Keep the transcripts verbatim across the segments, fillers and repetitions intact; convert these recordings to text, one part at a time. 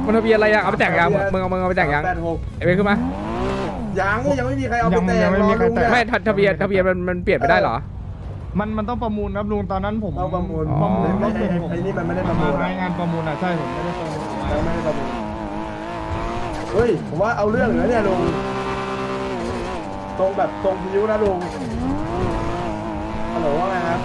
มันทะเบียนอะไรอะเอาไปแต่งยังมึงเอามึงเอาไปแต่งยังไอ้เว้ยขึ้นมายังยังไม่มีใครเอาไปแต่งไม่มีใครแต่งไม่ทะเบียนทะเบียนมันมันเปลี่ยนไม่ได้เหรอมันมันต้องประมูลครับลุงตอนนั้นผมต้องประมูลประมูลรถผมไอ้นี่มันไม่ได้ประมูลงานประมูลอ่ะใช่ผมไม่ได้ประมูลไม่ได้ประมูลเฮ้ยผมว่าเอาเรื่องเหรอเนี่ยลุงตรงแบบตรงพิ้วนะลุงฮัลโหลว่าไงครับ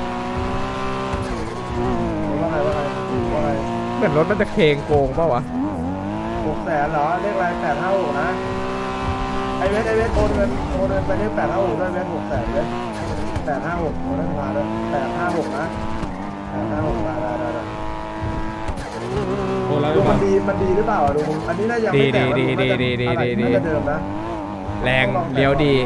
ว่าไงว่าไงว่าไงเหมือนรถมันจะเคงโกงเปล่าวะหกแสนเหรอเลขอะไรแปดห้าหกนะไอเวสไอเวสโอนเงินโอนเงินไปเลขแปดห้าหกด้วยเวสหกแสนเวสแปดห้าหกโอนเงินมาด้วยแปดห้าหกนะแปดห้าหกได้ได้ได้ลุงมันดีมันดีหรือเปล่าลุงอันนี้น่ายังไม่แต่งดีดีดีดีดีดีเดิมนะแรงเลี้ยวดี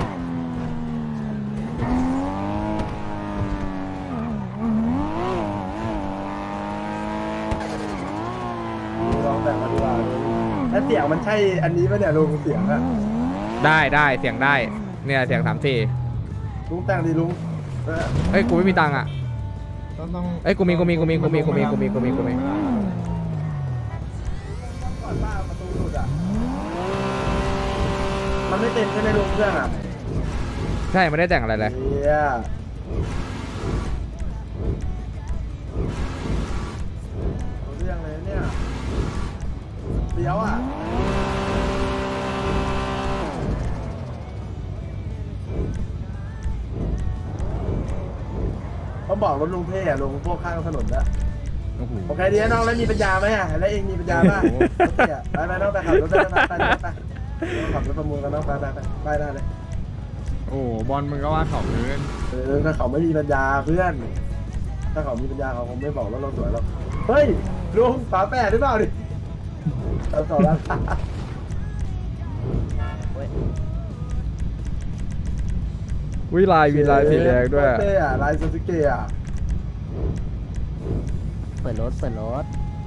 ลองแต่งมาดูว่าแล้วเสียงมันใช่อันนี้ป่ะเนี่ยลุงเสียงอะได้ได้เสียงได้เนี่ยเสียงสามสี่ลุงแต่งดิลุงเอ้ยกูไม่มีตังค์อ่ะเอ้ยกูมีกูมีกูมีกูมีกูมีกูมีกูมีกูมีมันไม่เต็มใช่ไหมลุงเครื่องอ่ะใช่ไม่ได้แต่งอะไรเลยเรื่องเลยเนี่ยเดี๋ยวอ่ะเขาบอกรถลุงเท่อะลุงพวกข้างถนนนะโอเคดีนะน้องแล้วมีปัญญาไหมอ่ะแล้วเองมีปัญญาป่ะไปไปน้องไปขับรถได้ไปไปไปขับรถประมูลกันน้องไปไปไปไปได้เลยโอ้บอลมึงก็ว่าเขาเพื่อนเออถ้าเขาไม่มีปัญญาเพื่อนถ้าเขามีปัญญาเขาคงไม่บอกว่าเราสวยหรอกเฮ้ยลุงฝาแปดหรือเปล่าดิเราสองแล้ววิลายวิลายสีแดงด้วยเต้อะลายซูซูเกะเปิดรถเปิดรถ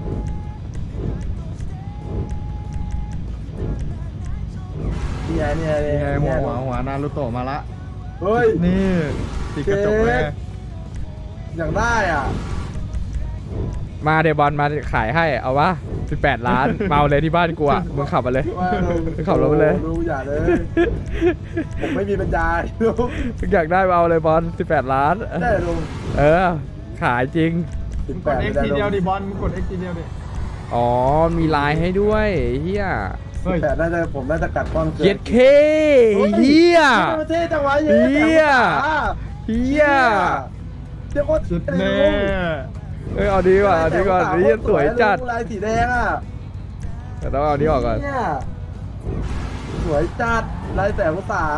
เนี่ยเนี่ยเนี่ยหัวหัวหัวนารูโตะมาละเฮ้ยนี่ติดกระจกเลยอย่างได้อ่ะมาเดบอลมาขายให้เอาวะสิบแปดล้านเมาเลยที่บ้านกูอ่ะมึงขับมาเลยขับรถมาเลยดูอย่าเลยผมไม่มีปัญญาลุงอยากได้เมาเลยบอลสิบแปดล้านได้ลุงเออขายจริงกด X ทีเดียวดิบอลกด X ทีเดียวดิอ๋อมีลายให้ด้วยเฮียแต่น่าจะผมน่าจะกัดก้อนเกินเจ็ดเคเฮียประเทศจังหวะเฮียเฮียเจ้าโคตรสุดแน่เออเอาดีกว่าเอาดีกว่านี่สวยจัดลายสีแดงอ่ะแต่ต้องเอาดีออกก่อนสวยจัดลายแต่ภาษา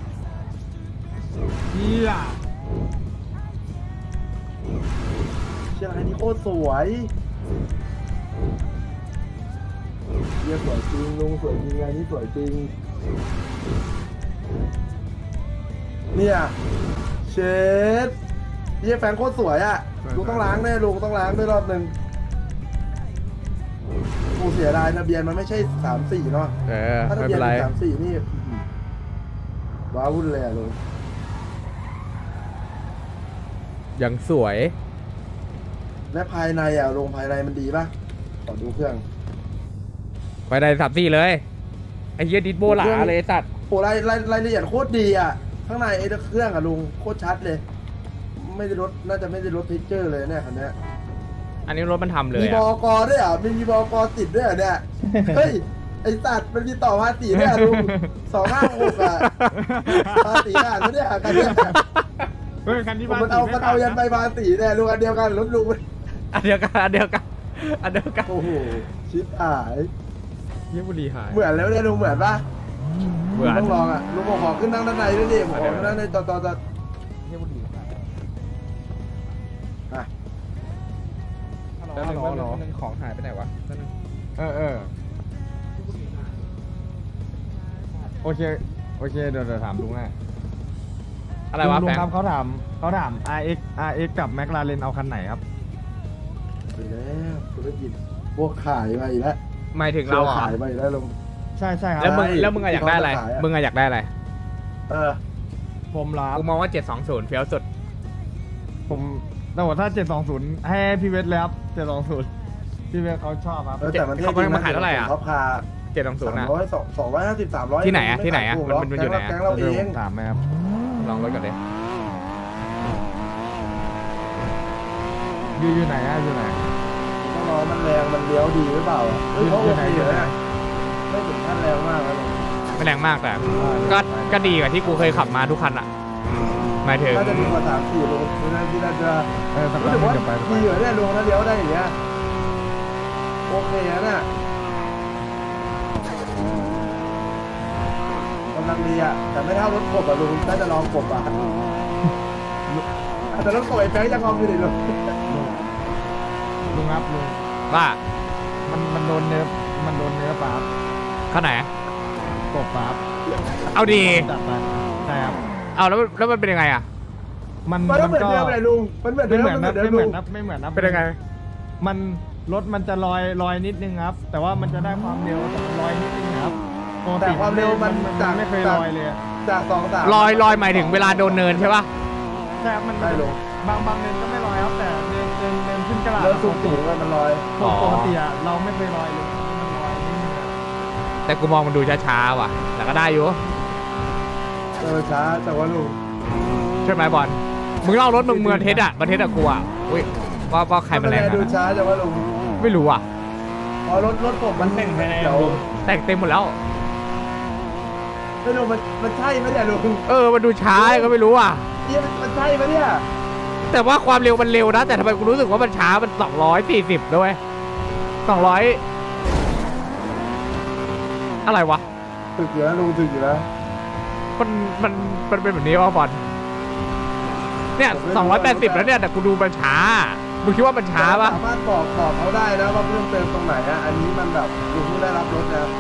เฮียเชื่ออะไรนี่โคตรสวยเฮียสวยจริงลุงสวยจริงไงนี่สวยจริงเนี่ยเชดเฮียแฟนโคตรสวยอ่ะลุงต้องล้างแน่ลุงต้องล้างด้วยรอบหนึ่งกูเสียดายทะเบียนมันไม่ใช่สามสี่เนาะถ้าทะเบียนสามสี่นี่ว้าวุ่นเลยอ่ะลุงยังสวยและภายในอ่ะลงภายในมันดีป่ะขอดูเครื่องภายในสามสี่เลยไอ้เหี้ยดิสโบหลาเลยตัดโอ้รายรายละเอียดโคตรดีอ่ะข้างในไอ้เครื่องอ่ะลุงโคตรชัดเลยไม่ได้ลดน่าจะไม่ได้ลดเทคเจอร์เลยเนี่ยคันนี้อันนี้รถมันทำเลยมีบกด้วยอ่ะมีบกติดด้วยเนี่ยเฮ้ยไอสัตว์มันมีต่อภาษีด้วยลุงสองห้าหกอ่ะภาษีอ่ะไม่ได้อ่ะกันเนี่ยเฮ้ยคันที่มันเอามันเอายันไปภาษีเนี่ยลุงอันเดียวกันรถลุงอันเดียวกันอันเดียวกันอันเดียวกันโอ้โหชิบหายเยี่ยมบุรีหายเหมือนแล้วเนี่ยลุงเหมือนปะเหมือนต้องลองอ่ะลุงบอกขอขึ้นนั่งด้านในด้วยดิผมขอขึ้นนั่งในตอนตอนตอนเยี่ยมบุรีอ่ะแล้วหนึ่งแล้วหนึ่งของหายไปไหนวะเออเออโอเคโอเคเดี๋ยวเดี๋ยวถามลุงแม่อะไรวะลุงครับเขาถามเขาถาม อาร์ เอ็กซ์ อาร์ เอ็กซ์ กับ McLaren เอาคันไหนครับไปแล้วธุรกิจพวกขายไปแล้วหมายถึงเราขายไปแล้วลุงใช่ใช่ครับแล้วมึงแล้วมึงอยากได้อะไรมึงอยากได้อะไรเออผมรับกูมองว่าเจ็ดสองศูนย์เฟี้ยวสุดผมแต่ว่าถ้าเจ็ดสองศูนย์ให้พี่เวทเลยครับเจ็ดสองศูนย์ที่เวทเขาชอบครับเออแต่มันเท่เขาจริงมาขายเท่าไหร่อ่ะเขาพาเจ็ดสองศูนย์สามอ่ะร้อยสองสองร้อยห้าสิบสามร้อยที่ไหนอะที่ไหนอะมันมันอยู่ไหนอะแก๊งเราเองถามไหมครับลองรถก่อนเลยอยู่อยู่ไหนอะอยู่ไหนต้องรอมันแรงมันเลี้ยวดีหรือเปล่าอะเฮ้ยเขาโอเคอยู่เลยไหนนะไม่ถึงขั้นแรงมากนะไม่แรงมากแต่ก็ก็ดีกว่าที่กูเคยขับมาทุกคันอ่ะหมายถึงน่าจะดีกว่าสามสี่โลดูนะที่น่าจะเออสักรู้พักสึกหนึว่างจะไปดีอยู่เนี่ยลงถ้าเลี้ยวได้อย่างเงี้ยโอเคนะน่ะกำลังดีอ่ะแต่ไม่เท่ารถกบอ่ะลุงน่าจะลองกบอ่ะแต่รถกบไอ้แฟงจะงอมอยู่ดิลุงลุงครับลุงว่ามันมันโดนเนื้อมันโดนเนื้อปลาครับข้างไหนกบปลาครับเอาดีจัดไปใช่ครับเอาแล้วแล้วมันเป็นยังไงอ่ะมันมันมันเหมือนก็เดิมเลยลุงมันเหมือนเดิไม่มเหมือนมันเหนะมือนเดิไม่มเหมืลุอนงนะไม่เหมือนนะเป็นยังไงมันรถมันจะลอยลอยนิดนึงครับ แต่ว่ามันจะได้ความเร็วแต่มันลอยนิดนึงครับปกแต่ติความเร็วมันมันจากไม่เคยลอยเลยอะจากสองสามลอยลอยหมายถึงเวลาโดนเนินใช่ป่ะใช่ครับมันได้ลุงบางบางเนินก็ไม่ลอยครับแต่เนินเนินเนินขึ้นกระดาษเริ่มสูงสูงมันลอยอ๋อปกติอะเราไม่เคยลอยเลยมันลอยนิดนึงอะแต่กูมองมันดูช้าๆว่ะแต่ก็ได้อยู่เออช้าแต่ว่าลุงใช่ไหมบอลมึงเล่ารถมึงเมืองเทสอ่ะประเทศอะกูอ่ะอุ้ยว่าว่าใครมันแรงดูนะช้าแต่ว่าลุงไม่รู้อ่ะพอรถรถผมมันแต่งภายในเดี๋ยวแต่งเต็มหมดแล้วไม่รู้มันมันใช่ไหมเนี่ยลุงเออมันดูช้าก็ไม่รู้อ่ะเนี่ยมันมันใช่ไหมเนี่ยแต่ว่าความเร็วมันเร็วนะแต่ทำไมกูรู้สึกว่ามันช้ามันสองร้อยสี่สิบด้วยสองร้อยอะไรวะถึกอยู่นะลุงถึกอยู่นะมันมันมันเป็นแบบนี้วะบอลเนี่ยสองร้อยแปดสิบแล้วเนี่ยแต่กูดูมันช้ามึงคิดว่ามันช้าปะสามารถบอกบอกเขาได้นะว่าเพิ่มเติมตรงไหนอะอันนี้มันแบบลุงเพิ่งได้รับรถนะ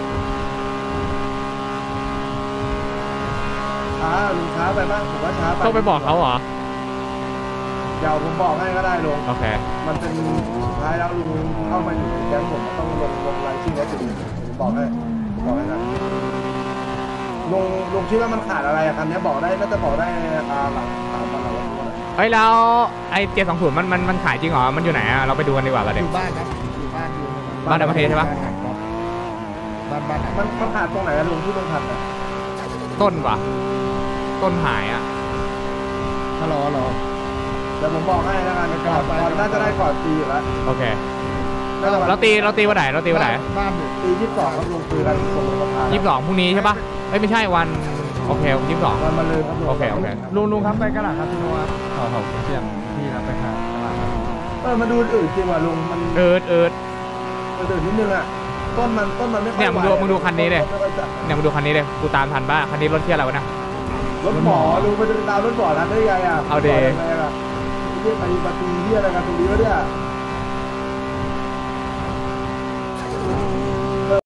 ช้าลุงช้าไปบ้างผมว่าช้าไปต้องไปบอกเขาเหรอเดี๋ยวผมบอกให้ก็ได้ลุงโอเคมันเป็นสุดท้ายแล้วลุงเข้ามาอยู่ในแก๊งผมต้องลงลงรายชื่อแล้วถึงผมบอกให้บอกให้นะลุงลุงคิดว่ามันขาดอะไรอะคันนี้บอกได้น่าจะบอกได้อ่าหลังสามวันหลังวันนี้นะเฮ้ยแล้วไอ้เจ็ดสองศูนย์มันมันมันขายจริงเหรอมันอยู่ไหนอะเราไปดูกันดีกว่าประอเด็นยู่บ้านครับอยู่บ้านอยู่บ้านในประเทศใช่ปะบ้านบ้านไหนมันมันขาดตรงไหนอะลุงที่ลุงขาดอะต้นวะต้นหายอะฮัลโหลฮัลโหลเดี๋ยวผมบอกให้แล้วกันก่อนก่อนน่าจะได้ก่อนตีอยู่แล้วโอเคน่าจะวันเราตีเราตีวันไหนเราตีวันไหนบ้านอยู่ตียี่สิบสองครับลุงคุยกันส่งราคายี่สิบสองพรุ่งนี้ใช่ปะเอ้ยไม่ใช่วันโอเคยี่สิบสองวันมาเลยครับลุงโอเคโอเคลุงลุงครับไปกระดาษคาสิโนครับขอขอเปลี่ยนที่ครับไปหากระดาษครับเออมาดูอื่นจริงว่ะลุงมันเอิร์ดเอิร์ดมันอื่นนิดนึงอะต้นมันต้นมันไม่ค่อยเนี่ยมึงดูไหวมึงดูคันนี้ดิไม่ค่อยจัดเนี่ยมาดูคันนี้เลยกูตามทันป่ะคันนี้รถเที่ยวอะไรวะนะรถหมอลุงไปตามรถหมอนะได้ไงอะเอาดิรถหมอได้ไงอะที่ไปปฏิเที่ยอะไรกันตรงนี้วะเนี่ย